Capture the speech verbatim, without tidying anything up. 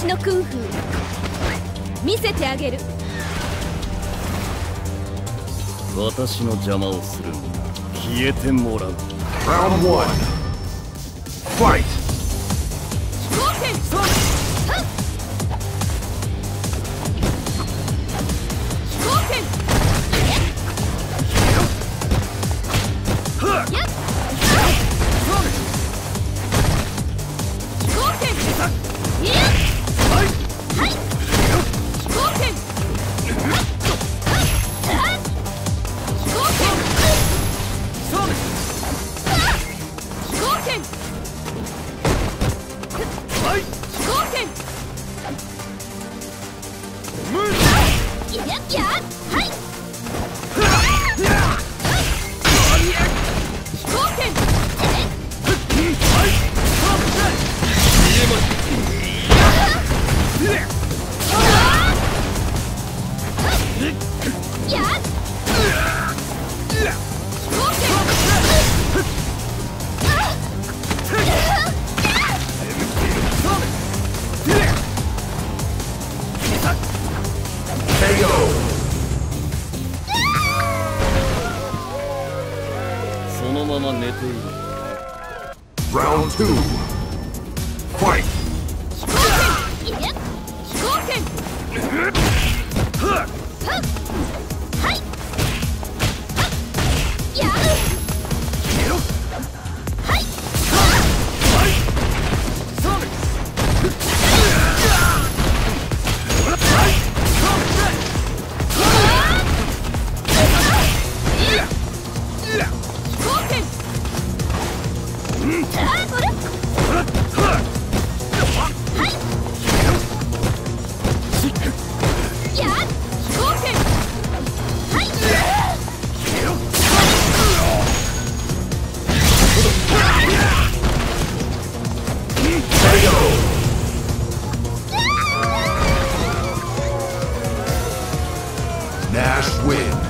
のクンフー見せてあげる。 私の邪魔をする。消えてもらう。 Round one. Fight. 飛行剣飛行剣やっ飛行剣いやはい飛行剣飛行剣飛行剣はい飛行剣やっやはい飛行剣そのまま寝ている。 Round two. Fight. 飛行剣いや飛行剣はいやはい Nash wins.